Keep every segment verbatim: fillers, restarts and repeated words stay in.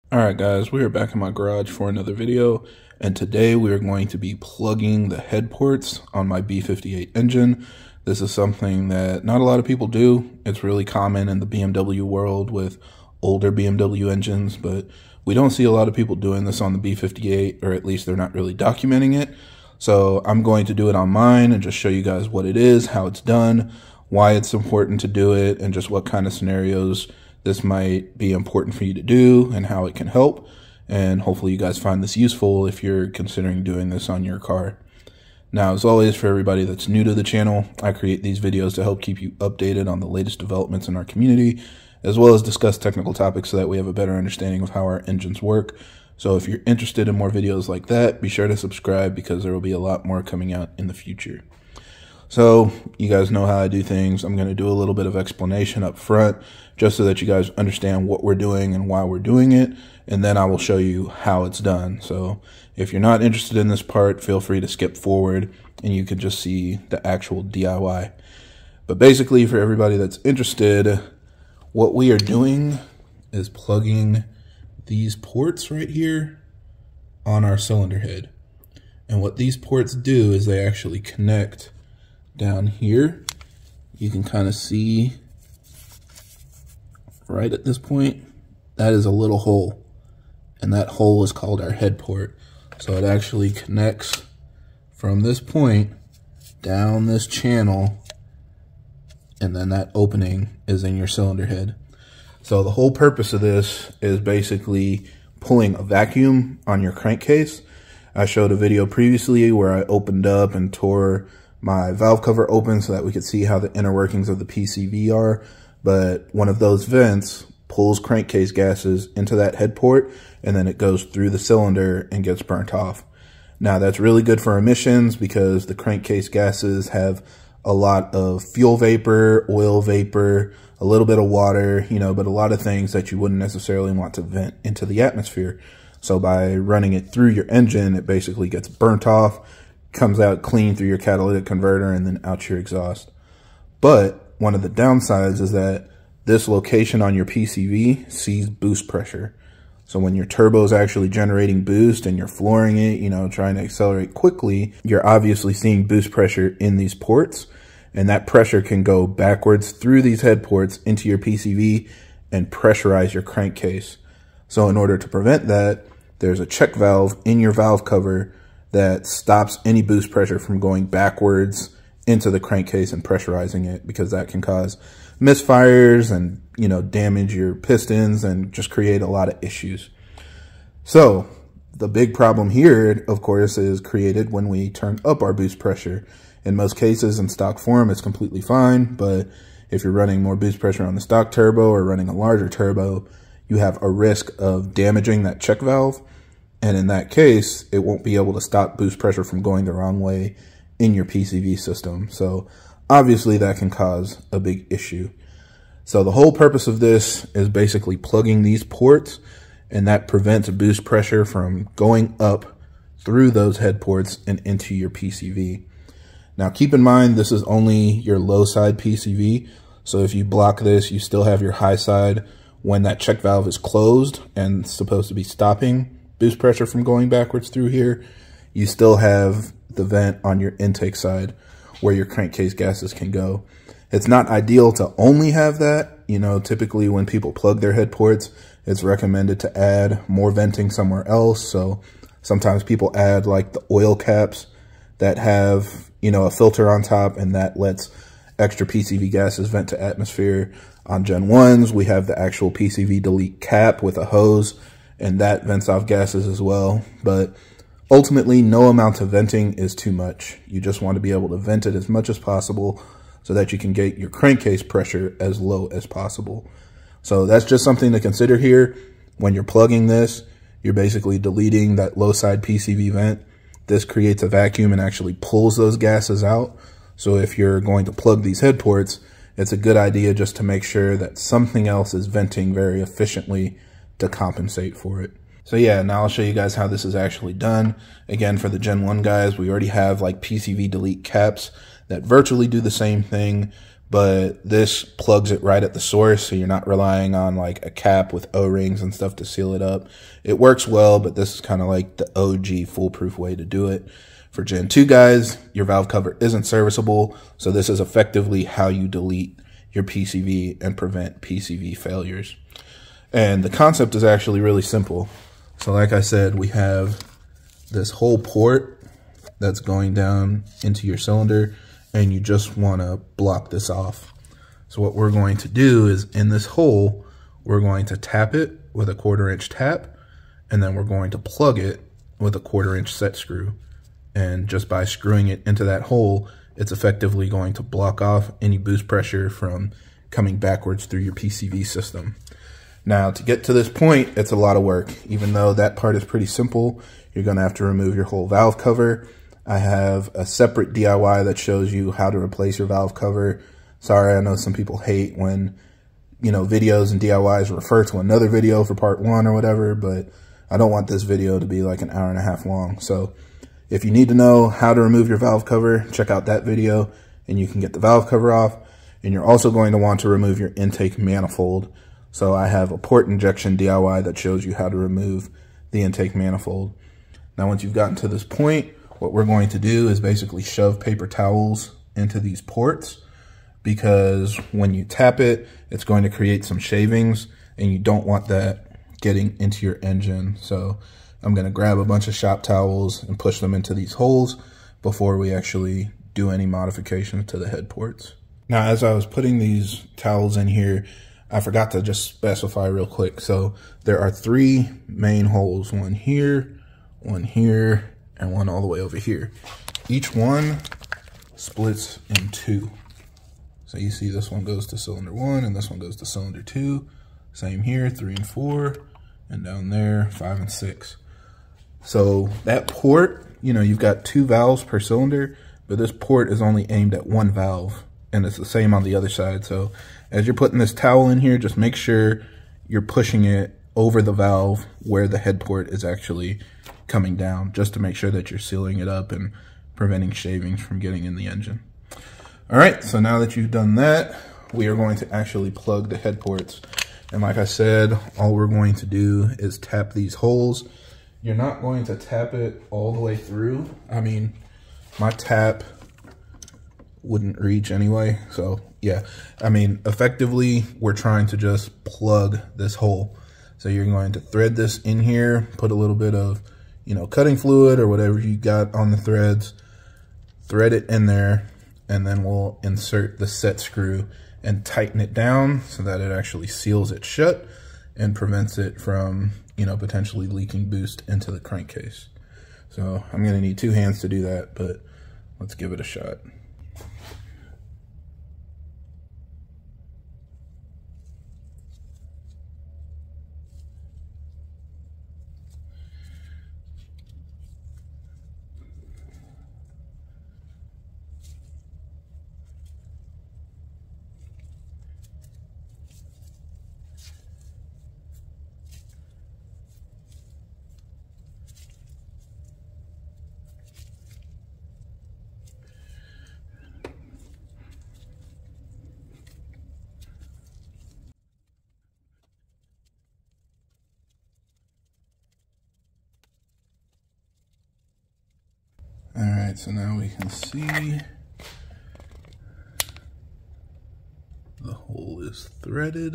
Alright guys, we are back in my garage for another video, and today we are going to be plugging the head ports on my B fifty-eight engine. This is something that not a lot of people do. It's really common in the B M W world with older B M W engines, but we don't see a lot of people doing this on the B fifty-eight, or at least they're not really documenting it. So I'm going to do it on mine and just show you guys what it is, how it's done, why it's important to do it, and just what kind of scenarios this might be important for you to do and how it can help. And hopefully you guys find this useful if you're considering doing this on your car. Now, as always, for everybody that's new to the channel, I create these videos to help keep you updated on the latest developments in our community, as well as discuss technical topics so that we have a better understanding of how our engines work. So if you're interested in more videos like that, be sure to subscribe because there will be a lot more coming out in the future. So you guys know how I do things. I'm going to do a little bit of explanation up front just so that you guys understand what we're doing and why we're doing it. And then I will show you how it's done. So if you're not interested in this part, feel free to skip forward and you can just see the actual D I Y. But basically, for everybody that's interested, what we are doing is plugging these ports right here on our cylinder head. And what these ports do is they actually connect down here. You can kind of see right at this point, that is a little hole, and that hole is called our head port. So it actually connects from this point down this channel, and then that opening is in your cylinder head. So the whole purpose of this is basically pulling a vacuum on your crankcase. I showed a video previously where I opened up and tore my valve cover open so that we could see how the inner workings of the P C V are, but one of those vents pulls crankcase gases into that head port, and then it goes through the cylinder and gets burnt off. Now that's really good for emissions because the crankcase gases have a lot of fuel vapor, oil vapor, a little bit of water, you know, but a lot of things that you wouldn't necessarily want to vent into the atmosphere. So by running it through your engine, it basically gets burnt off, comes out clean through your catalytic converter, and then out your exhaust. But one of the downsides is that this location on your P C V sees boost pressure. So when your turbo is actually generating boost and you're flooring it, you know, trying to accelerate quickly, you're obviously seeing boost pressure in these ports, and that pressure can go backwards through these head ports into your P C V and pressurize your crankcase. So in order to prevent that, there's a check valve in your valve cover that stops any boost pressure from going backwards into the crankcase and pressurizing it, because that can cause misfires and, you know, damage your pistons and just create a lot of issues. So the big problem here, of course, is created when we turn up our boost pressure. In most cases, in stock form, it's completely fine, but if you're running more boost pressure on the stock turbo or running a larger turbo, you have a risk of damaging that check valve. And in that case, it won't be able to stop boost pressure from going the wrong way in your P C V system. So obviously that can cause a big issue. So the whole purpose of this is basically plugging these ports, and that prevents boost pressure from going up through those head ports and into your P C V. Now keep in mind, this is only your low side P C V. So if you block this, you still have your high side when that check valve is closed and supposed to be stopping boost pressure from going backwards through here. You still have the vent on your intake side where your crankcase gases can go. It's not ideal to only have that. You know, typically when people plug their head ports, it's recommended to add more venting somewhere else. So sometimes people add like the oil caps that have, you know, a filter on top, and that lets extra P C V gases vent to atmosphere. On Gen ones, we have the actual P C V delete cap with a hose, and that vents off gases as well. But ultimately, no amount of venting is too much. You just want to be able to vent it as much as possible so that you can get your crankcase pressure as low as possible. So that's just something to consider here. When you're plugging this, you're basically deleting that low side P C V vent. This creates a vacuum and actually pulls those gases out. So if you're going to plug these head ports, it's a good idea just to make sure that something else is venting very efficiently to compensate for it. So yeah, now I'll show you guys how this is actually done. Again, for the Gen one guys, we already have like P C V delete caps that virtually do the same thing, but this plugs it right at the source, so you're not relying on like a cap with O-rings and stuff to seal it up. It works well, but this is kind of like the O G foolproof way to do it. For Gen two guys, your valve cover isn't serviceable, so this is effectively how you delete your P C V and prevent P C V failures. And the concept is actually really simple. So like I said, we have this whole port that's going down into your cylinder, and you just want to block this off. So what we're going to do is in this hole, we're going to tap it with a quarter inch tap, and then we're going to plug it with a quarter inch set screw. And just by screwing it into that hole, it's effectively going to block off any boost pressure from coming backwards through your P C V system. Now, to get to this point, it's a lot of work. Even though that part is pretty simple, you're going to have to remove your whole valve cover. I have a separate D I Y that shows you how to replace your valve cover. Sorry, I know some people hate when, you know, videos and D I Ys refer to another video for part one or whatever, but I don't want this video to be like an hour and a half long. So if you need to know how to remove your valve cover, check out that video and you can get the valve cover off. And you're also going to want to remove your intake manifold. So I have a port injection D I Y that shows you how to remove the intake manifold. Now, once you've gotten to this point, what we're going to do is basically shove paper towels into these ports, because when you tap it, it's going to create some shavings and you don't want that getting into your engine. So I'm going to grab a bunch of shop towels and push them into these holes before we actually do any modifications to the head ports. Now, as I was putting these towels in here, I forgot to just specify real quick. So there are three main holes, one here, one here, and one all the way over here. Each one splits in two. So you see this one goes to cylinder one and this one goes to cylinder two. Same here, three and four, and down there, five and six. So that port, you know, you've got two valves per cylinder, but this port is only aimed at one valve, and it's the same on the other side. So as you're putting this towel in here, just make sure you're pushing it over the valve where the head port is actually coming down, just to make sure that you're sealing it up and preventing shavings from getting in the engine. All right, so now that you've done that, we are going to actually plug the head ports. And like I said, all we're going to do is tap these holes. You're not going to tap it all the way through. I mean, my tap wouldn't reach anyway. So yeah, I mean, effectively, we're trying to just plug this hole. So you're going to thread this in here, put a little bit of, you know, cutting fluid or whatever you got on the threads, thread it in there, and then we'll insert the set screw and tighten it down so that it actually seals it shut and prevents it from, you know, potentially leaking boost into the crankcase. So I'm gonna need two hands to do that, but let's give it a shot. All right, so now we can see the hole is threaded.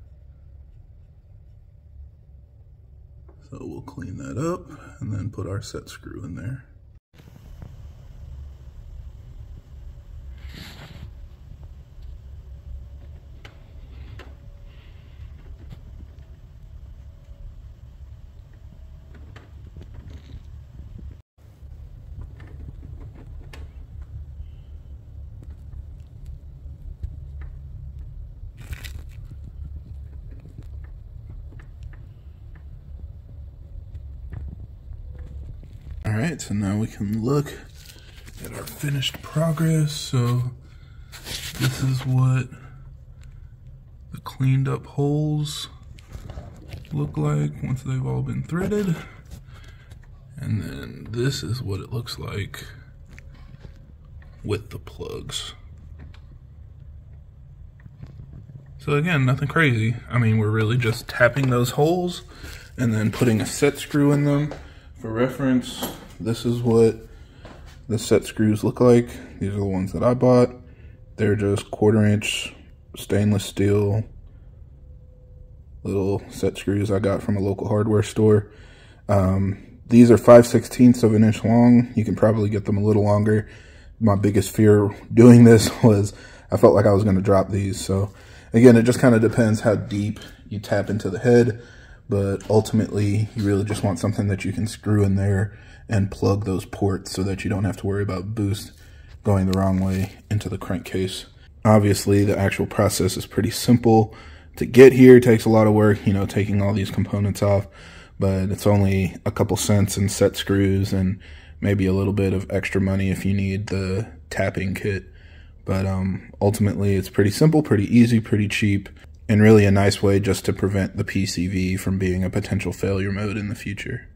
So we'll clean that up and then put our set screw in there. All right, so now we can look at our finished progress. So this is what the cleaned up holes look like once they've all been threaded. And then this is what it looks like with the plugs. So again, nothing crazy. I mean, we're really just tapping those holes and then putting a set screw in them. For reference, this is what the set screws look like. These are the ones that I bought. They're just quarter inch stainless steel little set screws I got from a local hardware store. Um, these are five sixteenths of an inch long. You can probably get them a little longer. My biggest fear doing this was I felt like I was going to drop these. So again, it just kind of depends how deep you tap into the head, but ultimately you really just want something that you can screw in there and plug those ports so that you don't have to worry about boost going the wrong way into the crankcase. Obviously, the actual process is pretty simple. To get here, it takes a lot of work, you know, taking all these components off, but it's only a couple cents in set screws and maybe a little bit of extra money if you need the tapping kit. But um, ultimately, it's pretty simple, pretty easy, pretty cheap, and really a nice way just to prevent the P C V from being a potential failure mode in the future.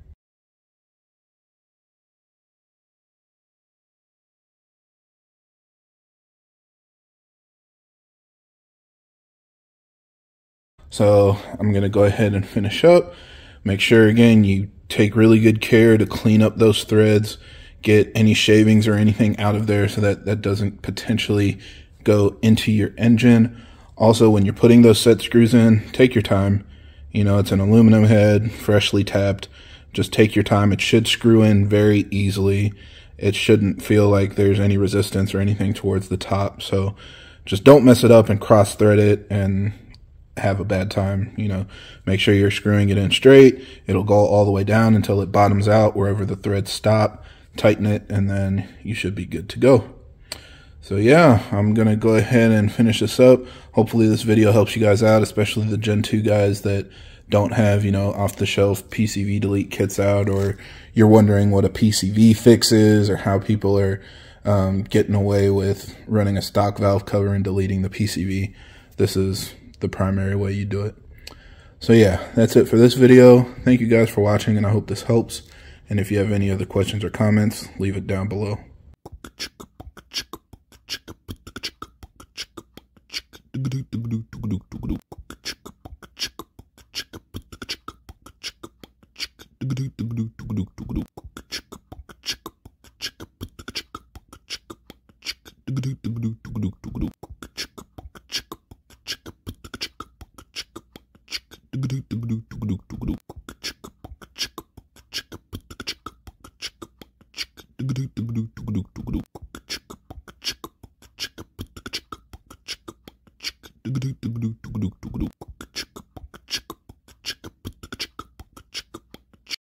So I'm going to go ahead and finish up. Make sure, again, you take really good care to clean up those threads, get any shavings or anything out of there so that that doesn't potentially go into your engine. Also, when you're putting those set screws in, take your time. You know, it's an aluminum head, freshly tapped. Just take your time. It should screw in very easily. It shouldn't feel like there's any resistance or anything towards the top. So just don't mess it up and cross thread it and have a bad time. You know, make sure you're screwing it in straight. It'll go all the way down until it bottoms out wherever the threads stop. Tighten it, and then you should be good to go. So yeah, I'm gonna go ahead and finish this up. Hopefully this video helps you guys out, especially the Gen two guys that don't have, you know, off-the-shelf P C V delete kits out, or you're wondering what a P C V fix is or how people are um, getting away with running a stock valve cover and deleting the P C V. This is the primary way you do it. So yeah, that's it for this video. Thank you guys for watching, and I hope this helps. And if you have any other questions or comments, leave it down below.